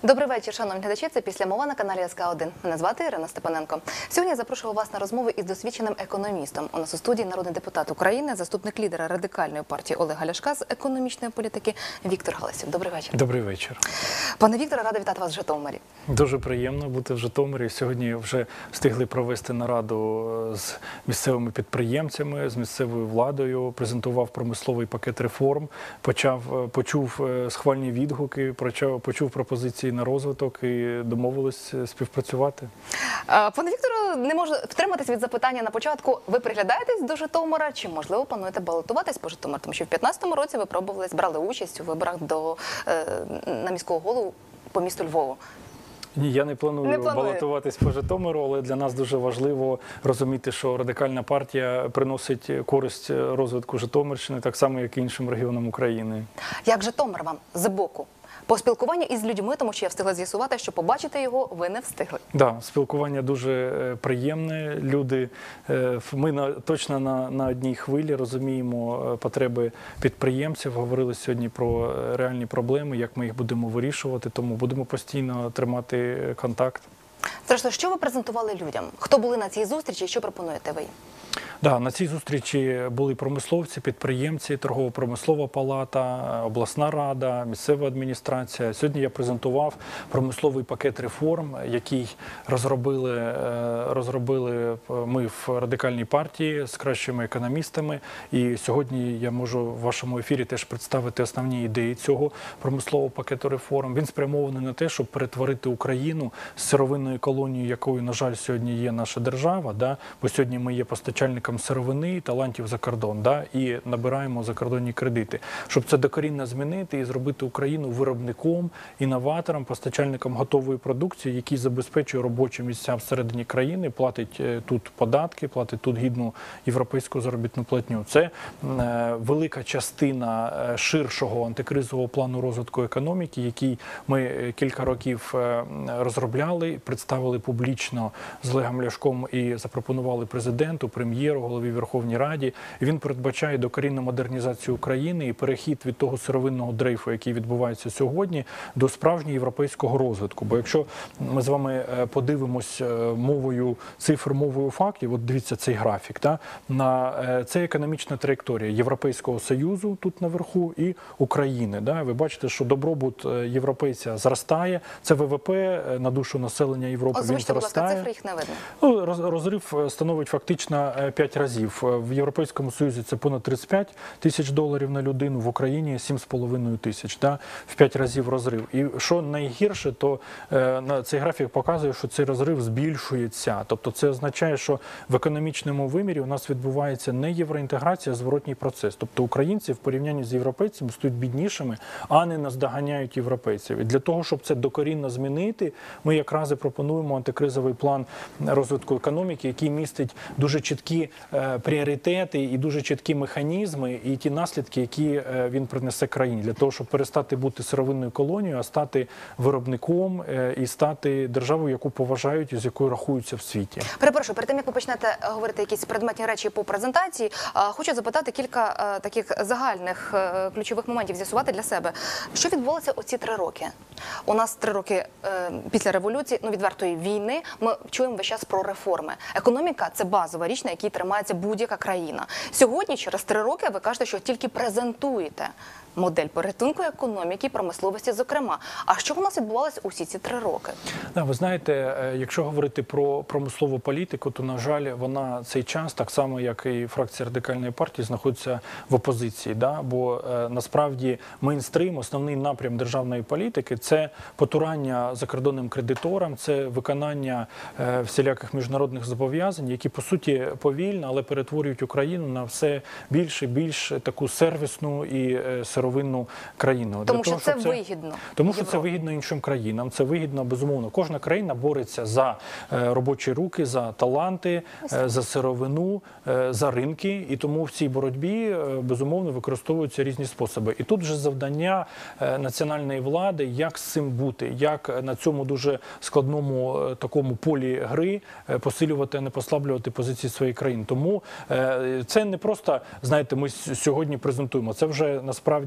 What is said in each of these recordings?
Добрий вечір, шановні глядачі. Це «Після мова» на каналі СК1. Мене звати Ірина Степаненко. Сьогодні я запрошую вас на розмову із досвідченим економістом. У нас у студії народний депутат України, заступник лідера Радикальної партії Олега Ляшка з економічної політики Віктор Галасюк. Добрий вечір. Добрий вечір. Пане Вікторе, рада вітати вас в Житомирі. Дуже приємно бути в Житомирі. Сьогодні вже встигли провести нараду з місцевими підприємцями, з місцевою владою, презентував промисловий пакет реформ, почув схвальні відгуки, почув пропозиції на розвиток і домовились співпрацювати. Пане Вікторе, не можу втриматись від запитання на початку. Ви приглядаєтесь до Житомира чи, можливо, плануєте балотуватись по Житомиру? Тому що в 2015 році ви брали участь у виборах на міського голову по місту Львову. Ні, я не планую балотуватись по Житомиру, але для нас дуже важливо розуміти, що Радикальна партія приносить користь розвитку Житомирщини, так само, як і іншим регіонам України. Як Житомир вам збоку? По спілкуванню із людьми, тому що я встигла з'ясувати, що побачити його ви не встигли. Так, спілкування дуже приємне. Люди, ми точно на одній хвилі розуміємо потреби підприємців. Говорили сьогодні про реальні проблеми, як ми їх будемо вирішувати, тому будемо постійно тримати контакт. Зрештою, що ви презентували людям? Хто були на цій зустрічі і що пропонуєте ви? Да, на цій зустрічі були промисловці, підприємці, торгово-промислова палата, обласна рада, місцева адміністрація. Сьогодні я презентував промисловий пакет реформ, який розробили ми в Радикальній партії з кращими економістами. І сьогодні я можу в вашому ефірі теж представити основні ідеї цього промислового пакету реформ. Він спрямований на те, щоб перетворити Україну з сировинної колонії, якою, на жаль, сьогодні є наша держава, бо сьогодні ми є постачальником сировини, талантів за кордон, і набираємо закордонні кредити. Щоб це докорінно змінити і зробити Україну виробником, інноватором, постачальником готової продукції, який забезпечує робочі місця всередині країни, платить тут податки, платить тут гідну європейську заробітну платню. Це велика частина ширшого антикризового плану розвитку економіки, який ми кілька років розробляли, представили публічно з Олегом Ляшком і запропонували президенту, прем'єру, голові Верховній Раді. Він передбачає докорінну модернізацію України і перехід від того сировинного дрейфу, який відбувається сьогодні, до справжнього європейського розвитку. Бо якщо ми з вами подивимось мовою цифр, мовою фактів, от дивіться цей графік, це економічна траєкторія Європейського Союзу тут наверху і України. Ви бачите, що добробут європейця зростає, це ВВП на душу населення Європи, він зростає. Будь ласка, цифри їх не видно. Розрив становить фактично 5 разів. В Європейському Союзі це понад 35 тисяч доларів на людину, в Україні 7,5 тисяч. В 5 разів розрив. І що найгірше, то цей графік показує, що цей розрив збільшується. Тобто це означає, що в економічному вимірі у нас відбувається не євроінтеграція, а зворотній процес. Тобто українці в порівнянні з європейцями стають біднішими, а не наздоганяють європейців. І для того, щоб це докорінно змінити, ми якраз і пропонуємо антикризовий план розвитку економіки, який містить дуже чіткі пріоритети і дуже чіткі механізми і ті наслідки, які він принесе країні, для того, щоб перестати бути сировинною колонією, а стати виробником і стати державою, яку поважають і з якою рахуються в світі. Перепрошую, перед тим, як ви почнете говорити якісь предметні речі по презентації, хочу запитати кілька таких загальних ключових моментів, з'ясувати для себе. Що відбувалося оці 3 роки? У нас 3 роки після революції, відвертої війни, ми чуємо весь час про реформи. Економіка – це базова річ, на якій тримається будь-яка країна. Сьогодні, через 3 роки, ви кажете, що тільки презентуєте модель порятунку економіки і промисловості, зокрема. А що у нас відбувалося усі ці 3 роки? Ви знаєте, якщо говорити про промислову політику, то, на жаль, вона цей час, так само, як і фракція Радикальної партії, знаходиться в опозиції. Бо, насправді, мейнстрим, основний напрям державної політики – це потурання закордонним кредиторам, це виконання всіляких міжнародних зобов'язань, які, по суті, повільно, але перетворюють Україну на все більш і більш таку сервісну і сировинну країну. Тому що це вигідно. Тому що це вигідно іншим країнам, це вигідно, безумовно. Кожна країна бореться за робочі руки, за таланти, за сировину, за ринки. І тому в цій боротьбі, безумовно, використовуються різні способи. І тут вже завдання національної влади, як з цим бути, як на цьому дуже складному такому полі гри посилювати, а не послаблювати позиції своєї країни. Тому це не просто, знаєте, ми сьогодні презентуємо, це вже насправді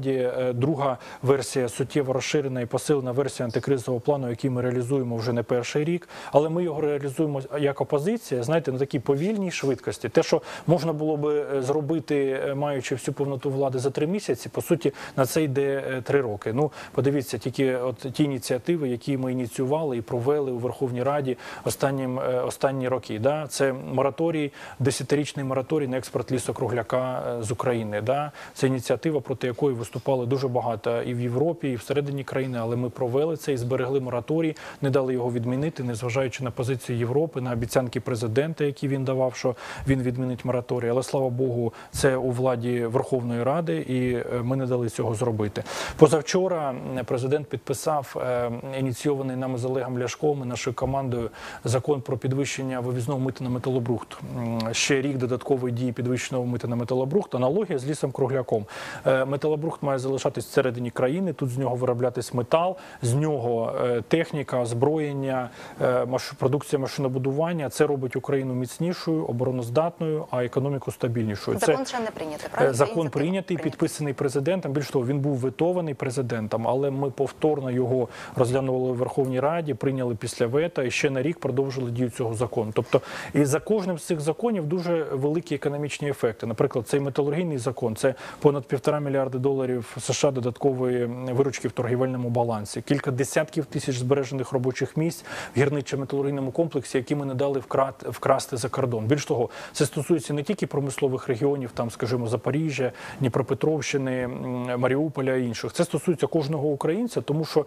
насправді друга версія, суттєво розширена і посилена версія антикризового плану, який ми реалізуємо вже не перший рік, але ми його реалізуємо як опозиція, знаєте, на такій повільній швидкості. Те, що можна було би зробити, маючи всю повноту влади за 3 місяці, по суті, на це йде 3 роки. Ну, подивіться, тільки от ті ініціативи, які ми ініціювали і провели у Верховній Раді останні роки. Да? Це мораторій, 10-річний мораторій на експорт лісокругляка з України. Да? Це ініціатива, проти якої виступали дуже багато і в Європі, і всередині країни, але ми провели це і зберегли мораторій, не дали його відмінити, незважаючи на позицію Європи, на обіцянки президента, які він давав, що він відмінить мораторій. Але, слава Богу, це у владі Верховної Ради, і ми не дали цього зробити. Позавчора президент підписав ініційований нами з Олегом Ляшком і нашою командою закон про підвищення вивізного мита на металобрухт. Ще рік додаткової дії підвищеного мита на металобрухт. Аналогія з лісом-кругляком. Металобрухт має залишатись всередині країни, тут з нього вироблятись метал, з нього техніка, озброєння, продукція машинобудування. Це робить Україну міцнішою, обороноздатною, а економіку стабільнішою. Закон ще не прийнятий, правильно? Закон прийнятий, підписаний президентом. Більш того, він був ветований президентом, але ми повторно його розглянули в Верховній Раді, прийняли після вето і ще на рік продовжили дію цього закону. Тобто, і за кожним з цих законів дуже великі економічні ефекти. Наприклад, цей металургійний закон – це понад $1,5 мільярда США додаткової виручки в торгівельному балансі, кілька десятків тисяч збережених робочих місць в гірничо-металургійному комплексі, які ми не дали вкрасти за кордон. Більш того, це стосується не тільки промислових регіонів, там, скажімо, Запоріжжя, Дніпропетровщини, Маріуполя і інших. Це стосується кожного українця, тому що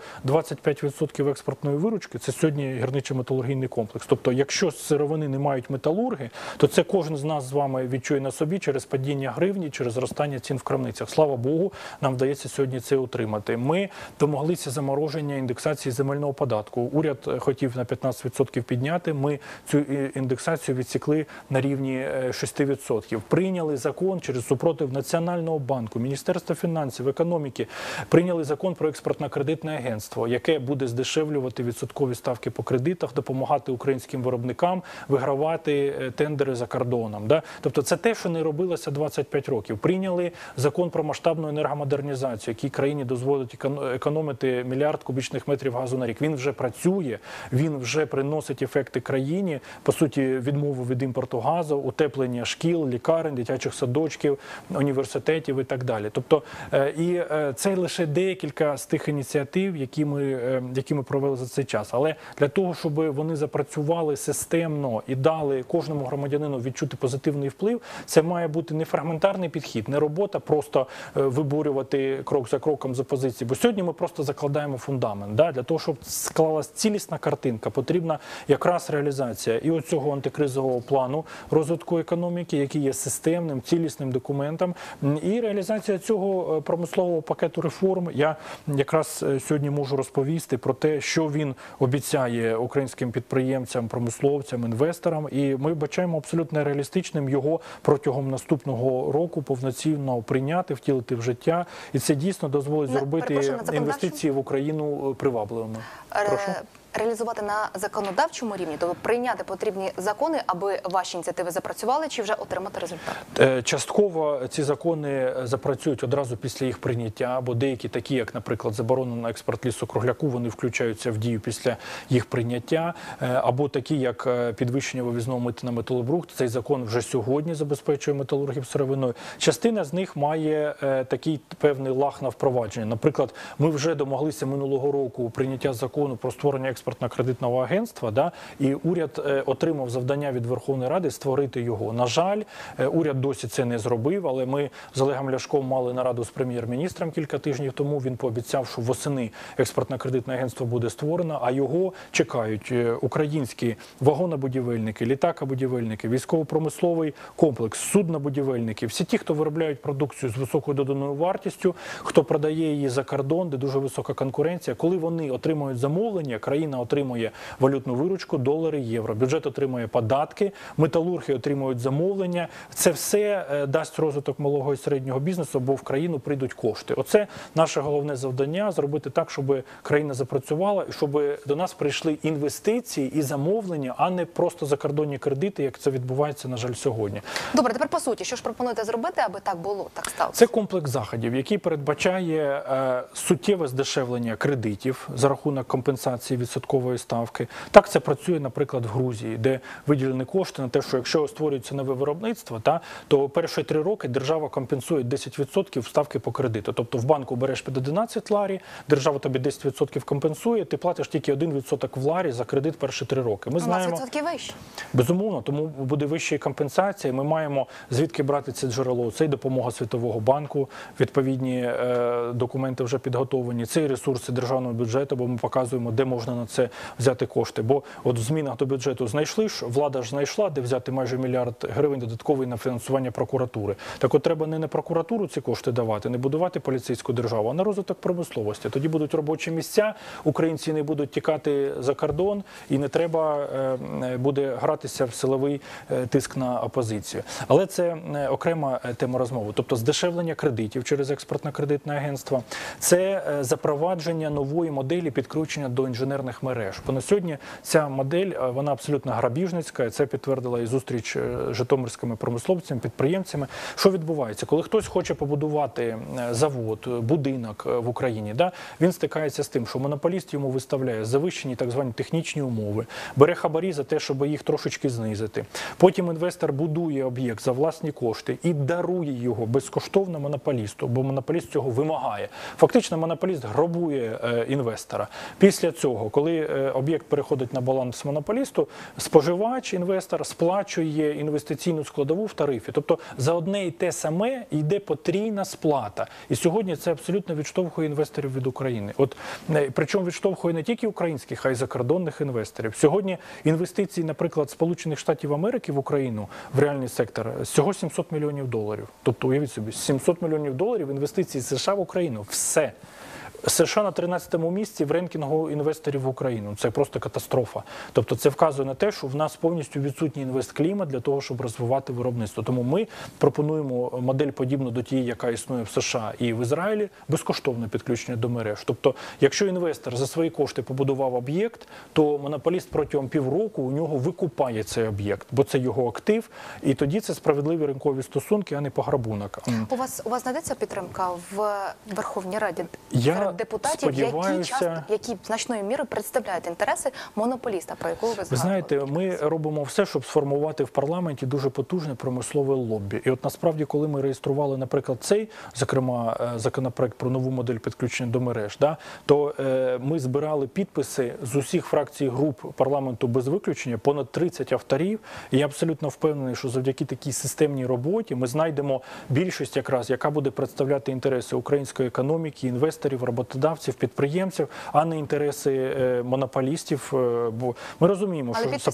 25% експортної виручки – це сьогодні гірничо-металургійний комплекс. Тобто, якщо з сировини не мають металурги, то це кожен з нас з вами відчує на собі через падіння гривні, через зростання цін в крамницях. Слава Богу, нам вдається сьогодні це утримати. Ми домоглися замороження індексації земельного податку. Уряд хотів на 15% підняти, ми цю індексацію відсікли на рівні 6%. Прийняли закон через супротив Національного банку, Міністерства фінансів, економіки, прийняли закон про експортно-кредитне агентство, яке буде здешевлювати відсоткові ставки по кредитах, допомагати українським виробникам вигравати тендери за кордоном. Да? Тобто це те, що не робилося 25 років. Прийняли закон про масштабну енергомодернізацію, який країні дозволить економити 1 мільярд кубічних метрів газу на рік. Він вже працює, він вже приносить ефекти країні, по суті, відмову від імпорту газу, утеплення шкіл, лікарень, дитячих садочків, університетів і так далі. Тобто, і це лише декілька з тих ініціатив, які ми провели за цей час. Але для того, щоб вони запрацювали системно і дали кожному громадянину відчути позитивний вплив, це має бути не фрагментарний підхід, не робота просто виборювати крок за кроком з опозиції. Бо сьогодні ми просто закладаємо фундамент. Да? Для того, щоб склалась цілісна картинка, потрібна якраз реалізація і оцього антикризового плану розвитку економіки, який є системним, цілісним документом, і реалізація цього промислового пакету реформ. Я якраз сьогодні можу розповісти про те, що він обіцяє українським підприємцям, промисловцям, інвесторам, і ми бачаємо абсолютно реалістичним його протягом наступного року повноцінно прийняти, втілити в життя, і це дійсно дозволить зробити інвестиції в Україну привабливими. Прошу. Реалізувати на законодавчому рівні, тобто прийняти потрібні закони, аби ваші ініціативи запрацювали, чи вже отримати результат? Частково ці закони запрацюють одразу після їх прийняття, бо деякі такі, як, наприклад, заборона на експорт лісокругляку, вони включаються в дію після їх прийняття, або такі, як підвищення вивізного мита на металобрухт. Цей закон вже сьогодні забезпечує металургів сировиною. Частина з них має такий певний лаг на впровадження. Наприклад, ми вже домоглися минулого року прийняття закону про створення експортно-кредитного агентства, да, і уряд отримав завдання від Верховної Ради створити його. На жаль, уряд досі це не зробив, але ми з Олегом Ляшком мали нараду з прем'єр-міністром кілька тижнів тому. Він пообіцяв, що восени експортно-кредитне агентство буде створено, а його чекають українські вагонобудівельники, літакобудівельники, військово-промисловий комплекс, суднобудівельники, всі ті, хто виробляють продукцію з високою доданою вартістю, хто продає її за кордон, де дуже висока конкуренція. Коли вони отримують замовлення, країна Країна отримує валютну виручку, долари, євро. Бюджет отримує податки, металурги отримують замовлення. Це все дасть розвиток малого і середнього бізнесу, бо в країну прийдуть кошти. Оце наше головне завдання – зробити так, щоб країна запрацювала і щоб до нас прийшли інвестиції і замовлення, а не просто закордонні кредити, як це відбувається, на жаль, сьогодні. Добре, тепер по суті, що ж пропонуєте зробити, аби так було, так сталося? Це комплекс заходів, який передбачає суттєве здешевлення кредитів за рахунок компенсації відсоткової ставки. Так це працює, наприклад, в Грузії, де виділені кошти на те, що якщо створюється нове виробництво, то перші 3 роки держава компенсує 10% ставки по кредиту. Тобто в банку береш під 11 ларі, держава тобі 10% компенсує, ти платиш тільки 1% в ларі за кредит перші 3 роки. Ми знаємо, 20% вище. Безумовно, тому буде вища компенсація. Ми маємо звідки брати це джерело. Це й допомога Світового банку, відповідні документи вже підготовлені, це і ресурси державного бюджету, бо ми показуємо, де можна на це взяти кошти. Бо от в змінах до бюджету знайшли ж, влада ж знайшла, де взяти майже 1 мільярд гривень додатковий на фінансування прокуратури. Так от треба не на прокуратуру ці кошти давати, не будувати поліцейську державу, а на розвиток промисловості. Тоді будуть робочі місця, українці не будуть тікати за кордон і не треба буде гратися в силовий тиск на опозицію. Але це окрема тема розмови. Тобто здешевлення кредитів через експортно-кредитне агентство, це запровадження нової моделі підключення до інженерних мереж. Бо на сьогодні ця модель, вона абсолютно грабіжницька, і це підтвердила і зустріч з житомирськими промисловцями, підприємцями. Що відбувається? Коли хтось хоче побудувати завод, будинок в Україні, він стикається з тим, що монополіст йому виставляє завищені так звані технічні умови, бере хабарі за те, щоб їх трошечки знизити. Потім інвестор будує об'єкт за власні кошти і дарує його безкоштовно монополісту, бо монополіст цього вимагає. Фактично монополіст грабує інвестора. Після цього, коли об'єкт переходить на баланс монополісту, споживач, інвестор сплачує інвестиційну складову в тарифі. Тобто за одне і те саме йде потрійна сплата. І сьогодні це абсолютно відштовхує інвесторів від України. Причому відштовхує не тільки українських, а й закордонних інвесторів. Сьогодні інвестиції, наприклад, Сполучених Штатів Америки в Україну, в реальний сектор, всього $700 мільйонів. Тобто, уявіть собі, $700 мільйонів інвестицій США в Україну. Все. США на 13-му місці в рейтингу інвесторів в Україну. Це просто катастрофа. Тобто це вказує на те, що в нас повністю відсутній інвестклімат для того, щоб розвивати виробництво. Тому ми пропонуємо модель подібну до тієї, яка існує в США і в Ізраїлі, безкоштовне підключення до мереж. Тобто, якщо інвестор за свої кошти побудував об'єкт, то монополіст протягом півроку у нього викупає цей об'єкт, бо це його актив, і тоді це справедливі ринкові стосунки, а не пограбунок. У вас знайдеться підтримка в Верховній Раді? Депутатів, які значною мірою представляють інтереси монополіста, про яку ви згадували. Ви знаєте, ми робимо все, щоб сформувати в парламенті дуже потужне промислове лоббі. І от насправді, коли ми реєстрували, наприклад, цей, зокрема, законопроект про нову модель підключення до мереж, то ми збирали підписи з усіх фракцій груп парламенту без виключення, понад 30 авторів. І я абсолютно впевнений, що завдяки такій системній роботі ми знайдемо більшість якраз, яка буде представляти інтереси української економіки, інвесторів, роботодавців, підприємців, а не інтереси монополістів. Бо ми розуміємо,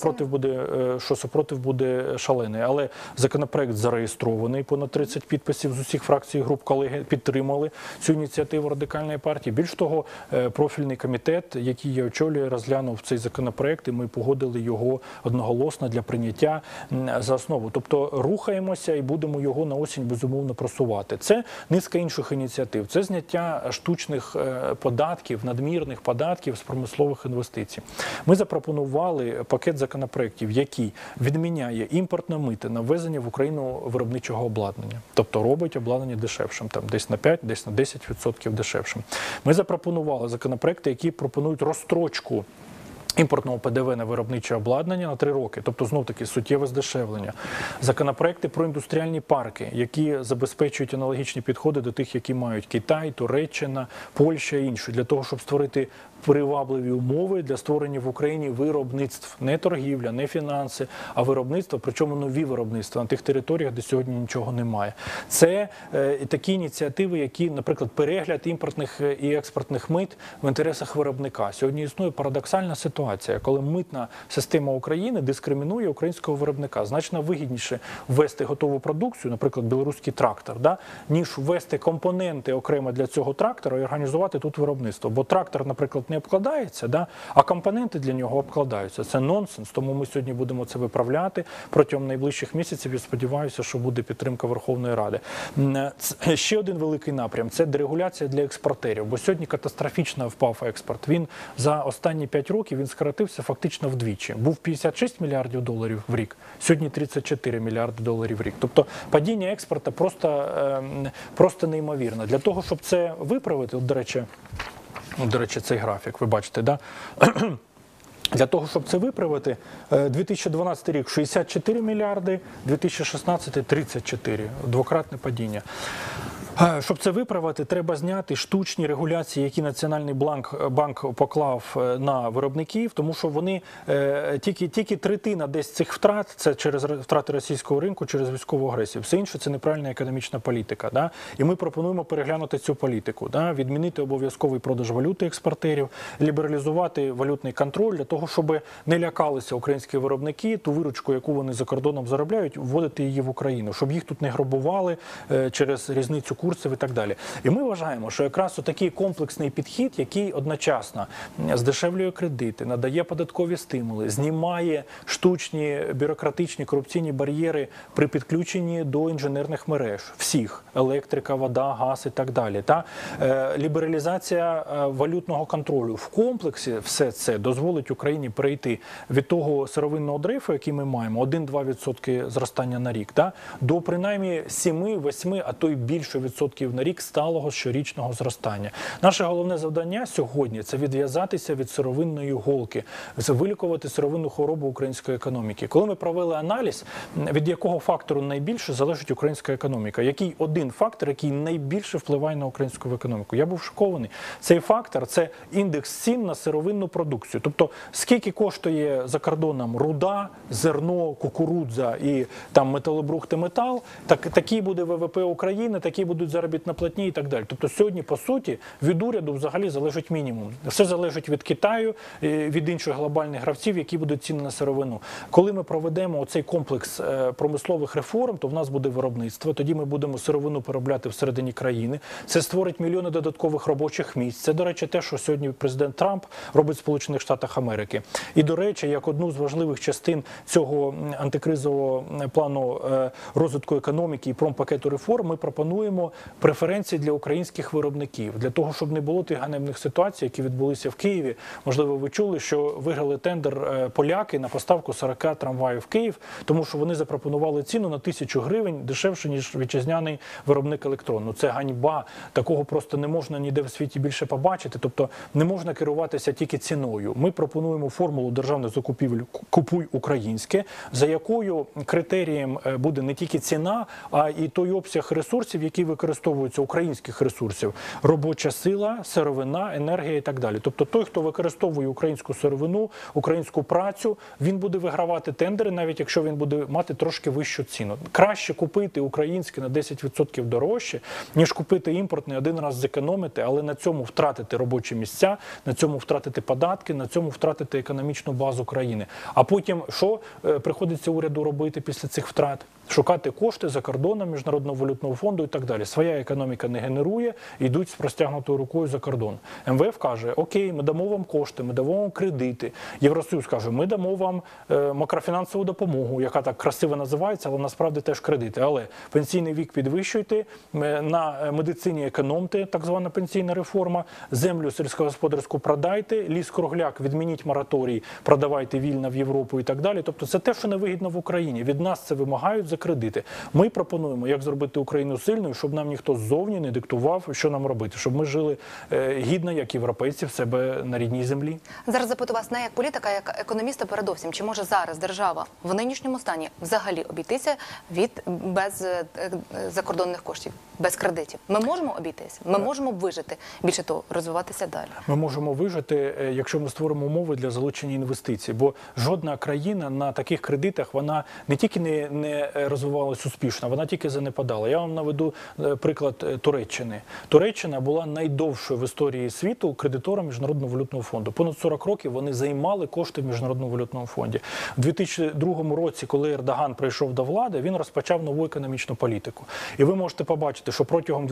що супротив буде шалений. Але законопроект зареєстрований, понад 30 підписів з усіх фракцій і груп колеги підтримали цю ініціативу Радикальної партії. Більш того, профільний комітет, який я очолюю, розглянув цей законопроект, і ми погодили його одноголосно для прийняття за основу. Тобто рухаємося і будемо його на осінь безумовно просувати. Це низка інших ініціатив. Це зняття штучних податків, надмірних податків з промислових інвестицій. Ми запропонували пакет законопроєктів, який відміняє імпортне мито на ввезення в Україну виробничого обладнання. Тобто робить обладнання дешевшим, там десь на 5, десь на 10% дешевшим. Ми запропонували законопроєкти, які пропонують розстрочку імпортного ПДВ на виробниче обладнання на 3 роки, тобто знов-таки суттєве здешевлення. Законопроекти про індустріальні парки, які забезпечують аналогічні підходи до тих, які мають Китай, Туреччина, Польща і інші, для того, щоб створити привабливі умови для створення в Україні виробництв. Не торгівля, не фінанси, а виробництво, причому нові виробництва на тих територіях, де сьогодні нічого немає. Це такі ініціативи, які, наприклад, перегляд імпортних і експортних мит в інтересах виробника. Сьогодні існує парадоксальна ситуація, коли митна система України дискримінує українського виробника. Значно вигідніше ввести готову продукцію, наприклад, білоруський трактор, ніж ввести компоненти окремо для цього трактора і організувати тут виробництво. Бо трактор, наприклад, експорт не обкладається, да, а компоненти для нього обкладаються. Це нонсенс, тому ми сьогодні будемо це виправляти протягом найближчих місяців і сподіваюся, що буде підтримка Верховної Ради. Ще один великий напрям – це дерегуляція для експортерів, бо сьогодні катастрофічно впав експорт. Він за останні 5 років він скоротився фактично вдвічі. Був 56 мільярдів доларів в рік, сьогодні 34 мільярди доларів в рік. Тобто падіння експорту просто неймовірно. Для того, щоб це виправити, до речі, цей графік, ви бачите, да? Для того, щоб це виправити, 2012 рік 64 мільярди, 2016 – 34, двократне падіння. Щоб це виправити, треба зняти штучні регуляції, які Національний банк поклав на виробників, тому що вони тільки третина десь цих втрат – це через втрати російського ринку, через військову агресію. Все інше – це неправильна економічна політика. Да? І ми пропонуємо переглянути цю політику, да? Відмінити обов'язковий продаж валюти експортерів, лібералізувати валютний контроль для того, щоб не лякалися українські виробники, ту виручку, яку вони за кордоном заробляють, вводити її в Україну, щоб їх тут не грабували через різницю курсів і так далі. І ми вважаємо, що якраз отакий комплексний підхід, який одночасно здешевлює кредити, надає податкові стимули, знімає штучні бюрократичні корупційні бар'єри при підключенні до інженерних мереж, всіх, електрика, вода, газ і так далі, та лібералізація валютного контролю. В комплексі все це дозволить Україні перейти від того сировинного дрейфу, який ми маємо, 1-2% зростання на рік, та, до принаймні 7-8, а то й більше відсотків на рік сталого щорічного зростання. Наше головне завдання сьогодні – це відв'язатися від сировинної голки, вилікувати сировинну хворобу української економіки. Коли ми провели аналіз, від якого фактору найбільше залежить українська економіка, який один фактор, який найбільше впливає на українську економіку. Я був шокований. Цей фактор – це індекс цін на сировинну продукцію. Тобто, скільки коштує за кордоном руда, зерно, кукурудза і там металобрухт і метал, такий буде ВВП України, такі будуть заробітні платні і так далі. Тобто сьогодні, по суті, від уряду взагалі залежить мінімум. Все залежить від Китаю, від інших глобальних гравців, які будуть ціни на сировину. Коли ми проведемо оцей комплекс промислових реформ, то в нас буде виробництво, тоді ми будемо сировину переробляти всередині країни. Це створить мільйони додаткових робочих місць. Це, до речі, те, що сьогодні президент Трамп робить в Сполучених Штатах Америки. І, до речі, як одну з важливих частин цього антикризового плану розвитку економіки і промпакету реформ, ми пропонуємо преференції для українських виробників, для того, щоб не було тих ганебних ситуацій, які відбулися в Києві. Можливо, ви чули, що виграли тендер поляки на поставку 40 трамваїв в Київ, тому що вони запропонували ціну на 1000 гривень дешевше, ніж вітчизняний виробник електрону. Це ганьба. Такого просто не можна ніде в світі більше побачити. Тобто не можна керуватися тільки ціною. Ми пропонуємо формулу державних закупівель «Купуй українське», за якою критерієм буде не тільки ціна, а і той обсяг ресурсів, які використовуються, українських ресурсів, робоча сила, сировина, енергія і так далі. Тобто той, хто використовує українську сировину, українську працю, він буде вигравати тендери, навіть якщо він буде мати трошки вищу ціну. Краще купити українське на 10% дорожче, ніж купити імпортне, один раз зекономити, але на цьому втратити робочі місця, на цьому втратити податки, на цьому втратити економічну базу країни. А потім, що приходиться уряду робити після цих втрат? Шукати кошти за кордоном, Міжнародного валютного фонду і так далі. Своя економіка не генерує, йдуть з простягнутою рукою за кордон. МВФ каже, окей, ми дамо вам кошти, ми дамо вам кредити. Євросоюз каже, ми дамо вам макрофінансову допомогу, яка так красиво називається, але насправді теж кредити. Але пенсійний вік підвищуйте, на медицині економте, так звана пенсійна реформа, землю сільськогосподарську продайте, ліс-кругляк відмініть мораторій, продавайте вільно в Європу і так далі. Тобто це те, що невигідно в Україні. Від нас це вимагають за кредити. Ми пропонуємо, як зробити Україну сильною, щоб нам ніхто ззовні не диктував, що нам робити, щоб ми жили гідно, як європейці, в себе на рідній землі. Зараз запитую вас не як політика, а як економіста передовсім. Чи може зараз держава в нинішньому стані взагалі обійтися без закордонних коштів, без кредитів? Ми можемо обійтися? Ми можемо вижити? Більше того, розвиватися далі? Ми можемо вижити, якщо ми створимо умови для залучення інвестицій. Бо жодна країна на таких кредитах, вона не тільки не розвивалась успішно, вона тільки занепадала. Я вам наведу приклад Туреччини. Туреччина була найдовшою в історії світу кредитором Міжнародного валютного фонду. Понад 40 років вони займали кошти в Міжнародному валютному фонді. У 2002 році, коли Ердоган прийшов до влади, він розпочав нову економічну політику. І ви можете побачити, що протягом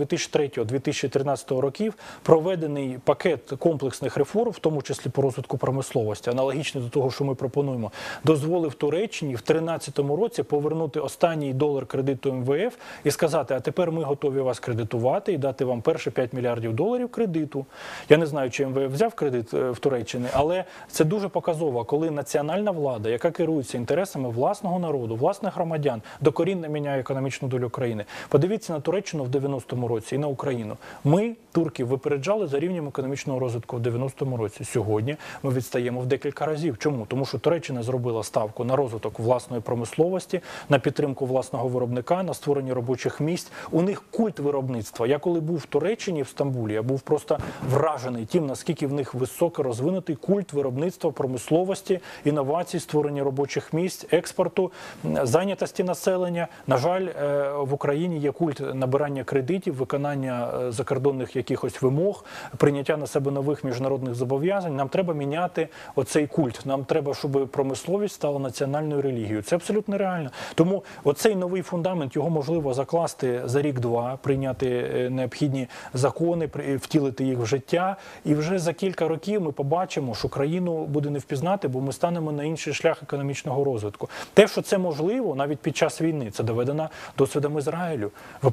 2003-2013 років проведений пакет комплексних реформ, в тому числі по розвитку промисловості, аналогічний до того, що ми пропонуємо, дозволив Туреччині в 2013 році повернути останній долар кредиту МВФ і сказати, а тепер ми готові вас кредитувати і дати вам перші 5 мільярдів доларів кредиту. Я не знаю, чи МВФ взяв кредит в Туреччині, але це дуже показово, коли національна влада, яка керується інтересами власного народу, власних громадян, докорінно міняє економічну долю країни. Подивіться на Туреччину в 90-му році і на Україну. Ми, турків, випереджали за рівнем економічного розвитку в 90-му році. Сьогодні ми відстаємо в декілька разів. Чому? Тому що Туреччина зробила ставку на розвиток власної промисловості, на підтримку власного виробника, на створення робочих місць. У них культ виробництва. Я коли був в Туреччині, в Стамбулі, я був просто вражений тим, наскільки в них високо розвинутий культ виробництва, промисловості, інновацій, створення робочих місць, експорту, зайнятості населення. На жаль, в Україні є культ набирання кредитів, виконання закордонних якихось вимог, прийняття на себе нових міжнародних зобов'язань. Нам треба міняти оцей культ. Нам треба, щоб промисловість стала національною релігією. Це абсолютно реально. Тому оцей новий фундамент, його можливо закласти за рік-два, прийняти необхідні закони, втілити їх в життя. І вже за кілька років ми побачимо, що країну буде не впізнати, бо ми станемо на інший шлях економічного розвитку. Те, що це можливо, навіть під час війни, це доведено досвідом Ізраїлю. Ви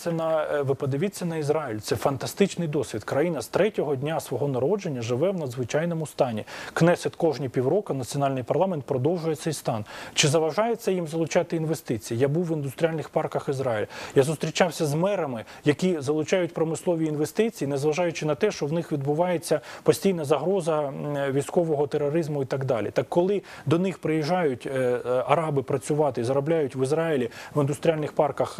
подивіться на Ізраїль. Це фантастичний досвід. Країна з 3-го дня свого народження живе в надзвичайному стані. Кнесет кожні півроку, національний парламент продовжує цей стан. Чи заважає це їм залучати інвестиції? Я був в індустріальних парках Ізраїля. Я зустрічався з мерами, які залучають промислові інвестиції, незважаючи на те, що в них відбувається постійна загроза військового тероризму і так далі. Так коли до них приїжджають араби працювати і заробляють в Ізраїлі в індустріальних парках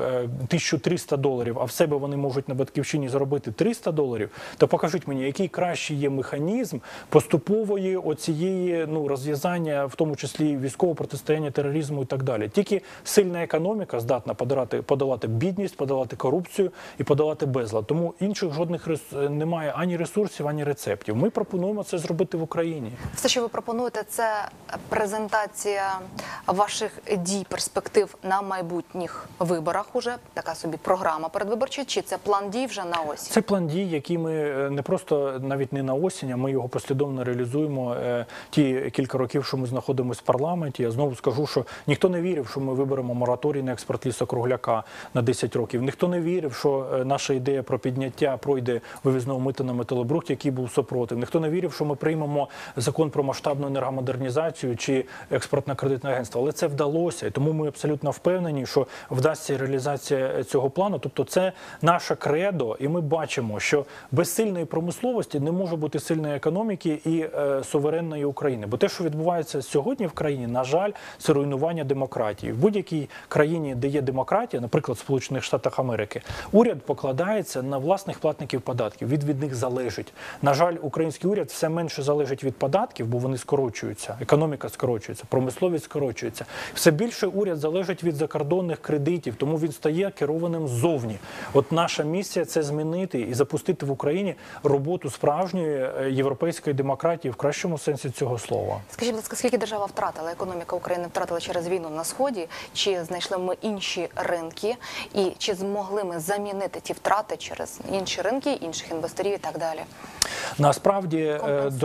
$1300, а в себе вони можуть на батьківщині заробити $300, то покажіть мені, який кращий є механізм поступової оцієї розв'язання, в тому числі військового протистояння тероризму і так далі. Тільки сильна економіка здатна подолати бідність, подолати корупцію і подолати безлад. Тому інших жодних немає ані ресурсів, ані рецептів. Ми пропонуємо це зробити в Україні. Все, що ви пропонуєте, це презентація ваших дій, перспектив на майбутніх виборах уже? Така собі програма передвиборча? Чи це план дій вже на осінь? Це план дій, який ми не просто навіть не на осінь, а ми його послідовно реалізуємо ті кілька років, що ми знаходимося в парламенті. Я знову скажу, що ніхто не вірив, що ми виберемо мораторій на експорт лісокругляка на 10 років. Ніхто не вірив, що наша ідея про підняття пройде вивізного мита на металобрухт, який був супротив. Ніхто не вірив, що ми приймемо закон про масштабну енергомодернізацію чи експортно-кредитне агентство. Але це вдалося. І тому ми абсолютно впевнені, що вдасться реалізація цього плану. Тобто це наше кредо, і ми бачимо, що без сильної промисловості не може бути сильної економіки і суверенної України. Бо те, що відбувається сьогодні в країні, на жаль, це руйнування демократії. В будь-якій країні, де є демократія, наприклад, в Сполучених Штатах Америки, уряд покладається на власних платників податків. Від них залежить. На жаль, український уряд все менше залежить від податків, бо вони скорочуються, економіка скорочується, промисловість скорочується. Все більше уряд залежить від закордонних кредитів, тому він стає керованим ззовні. От наша місія – це змінити і запустити в Україні роботу справжньої європейської демократії в кращому сенсі цього слова. Скажіть, будь ласка, скільки держава втратила, економіка України втратила через війну на Сході? Чи знайшли ми інші ринки? І чи змогли ми замінити ті втрати через інші ринки, інших інвесторів і так далі? Насправді,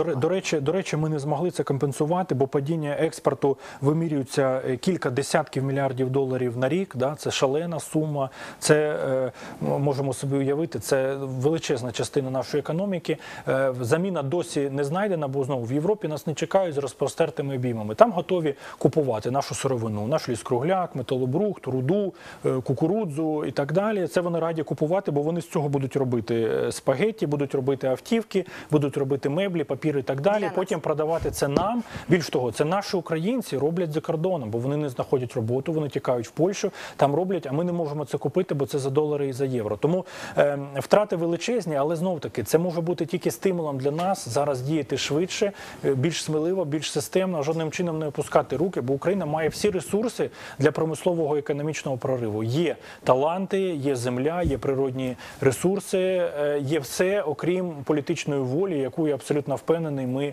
до речі, ми не змогли це компенсувати, бо падіння експорту вимірюється кілька десятків мільярдів доларів на рік. Да? Це шалена сума, це, можемо собі уявити, це величезна частина нашої економіки. Заміна досі не знайдена, бо знову в Європі нас не чекають з розпростертими обіймами. Там готові купувати нашу сировину, наш ліс-кругляк, металобрухт, руду, кукурудзу і так далі. Це вони раді купувати, бо вони з цього будуть робити спагетті, будуть робити автівки, будуть робити меблі, папір і так далі. Потім продавати це нам. Більш того, це наші українці роблять за кордоном, бо вони не знаходять роботу, вони тікають в Польщу, там роблять, а ми не можемо це купити, бо це за долари і за євро. Тому втрати величезні, але знов-таки це може бути тільки стимулом для нас зараз діяти швидше, більш сміливо, більш системно, жодним чином не опускати руки, бо Україна має всі ресурси для промислового економічного прориву. Є таланти, є земля, є природні ресурси, є все, окрім політичної волі, яку, я абсолютно впевнений, ми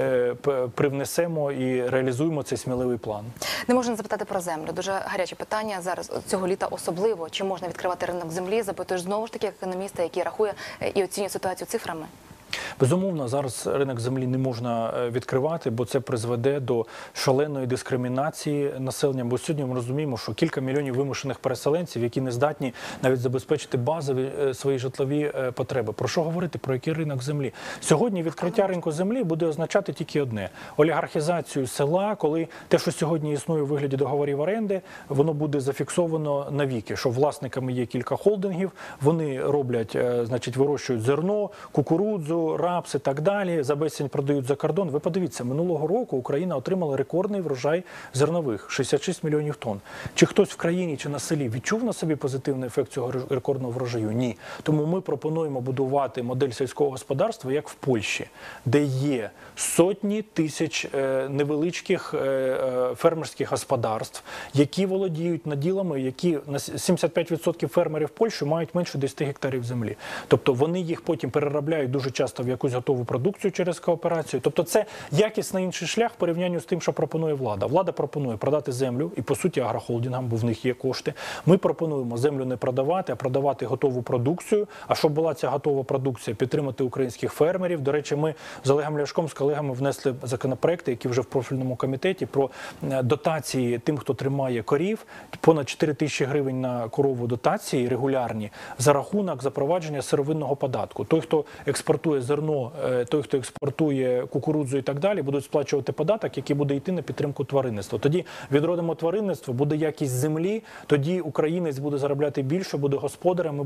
привнесемо і реалізуємо цей сміливий план. Не можна не запитати про землю. Дуже гаряче питання зараз цього літа особливо. Чи можна відкривати ринок землі? Запитуєш знову ж таки економіста, який рахує і оцінює ситуацію цифрами. Безумовно, зараз ринок землі не можна відкривати, бо це призведе до шаленої дискримінації населення. Бо сьогодні ми розуміємо, що кілька мільйонів вимушених переселенців, які не здатні навіть забезпечити базові свої житлові потреби. Про що говорити? Про який ринок землі? Сьогодні відкриття ринку землі буде означати тільки одне – олігархізацію села, коли те, що сьогодні існує у вигляді договорів оренди, воно буде зафіксовано навіки, що власниками є кілька холдингів, вони роблять, значить, вирощують зерно, кукурудзу, рапс і так далі, за безцінь продають за кордон. Ви подивіться, минулого року Україна отримала рекордний врожай зернових – 66 мільйонів тонн. Чи хтось в країні, чи на селі відчув на собі позитивний ефект цього рекордного врожаю? Ні. Тому ми пропонуємо будувати модель сільського господарства, як в Польщі, де є сотні тисяч невеличких фермерських господарств, які володіють наділами, які на 75% фермерів Польщі мають менше 10 гектарів землі. Тобто вони їх потім переробляють дуже часто в якусь готову продукцію через кооперацію. Тобто це якісно інший шлях в порівнянні з тим, що пропонує влада. Влада пропонує продати землю і, по суті, агрохолдингам, бо в них є кошти. Ми пропонуємо землю не продавати, а продавати готову продукцію. А щоб була ця готова продукція, підтримати українських фермерів. До речі, ми з Олегом Ляшком, з колегами внесли законопроекти, які вже в профільному комітеті, про дотації тим, хто тримає корів. Понад 4 тисячі гривень на корову дотації регулярні за рахунок запровадження сировинного податку. Той, хто експортує зерно, той, хто експортує кукурудзу і так далі, будуть сплачувати податок, який буде йти на підтримку тваринництва. Тоді відродимо тваринництво, буде якість землі, тоді українець буде заробляти більше, буде господарем, ми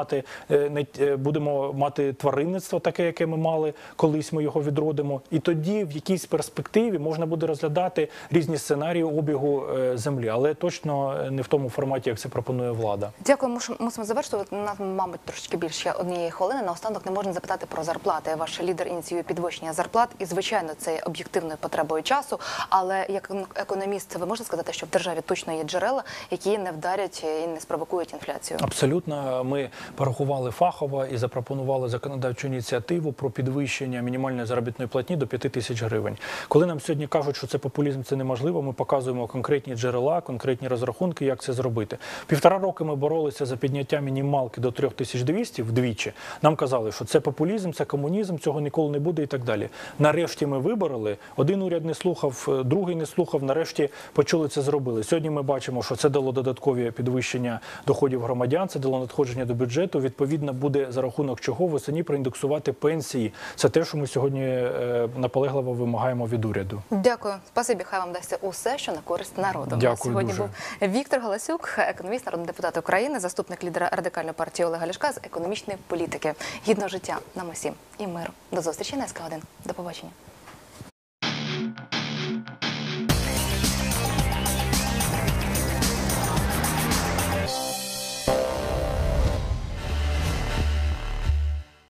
будемо мати тваринництво таке, яке ми мали, колись ми його відродимо. І тоді в якійсь перспективі можна буде розглядати різні сценарії обігу землі, але точно не в тому форматі, як це пропонує влада. Дякую, мусимо завершувати. У нас, мабуть, трошечки більше однієї хвилини. Наостанок не можна запитати про зарплати. Ваш лідер ініціює підвищення зарплат, і, звичайно, це є об'єктивною потребою часу. Але як економіст, ви можете сказати, що в державі точно є джерела, які не вдарять і не спровокують інфляцію? Абсолютно. Ми порахували фахово і запропонували законодавчу ініціативу про підвищення мінімальної заробітної платні до 5 тисяч гривень. Коли нам сьогодні кажуть, що це популізм, це неможливо, ми показуємо конкретні джерела, конкретні розрахунки, як це зробити. 1,5 роки ми боролися за підняття мінімалки до 3200 вдвічі. Нам казали, що це популізм, це комунізм, цього ніколи не буде і так далі. Нарешті ми вибороли, один уряд не слухав, другий не слухав, нарешті почули це зробили. Сьогодні ми бачимо, що це дало додаткові підвищення доходів громадян, це дало надходження до бюджету, відповідно буде за рахунок чого восени проіндексувати пенсії. Це те, що ми сьогодні наполегливо вимагаємо від уряду. Дякую. Спасибі, хай вам дасться усе, що на користь народу. Дякую сьогодні дуже. був Віктор Галасюк, економіст, народний депутат України, заступник лідера Радикальної партії Олега Ляшка з економічної політики. Гідного життя нам усім і миру. До зустрічі на СК1. До побачення.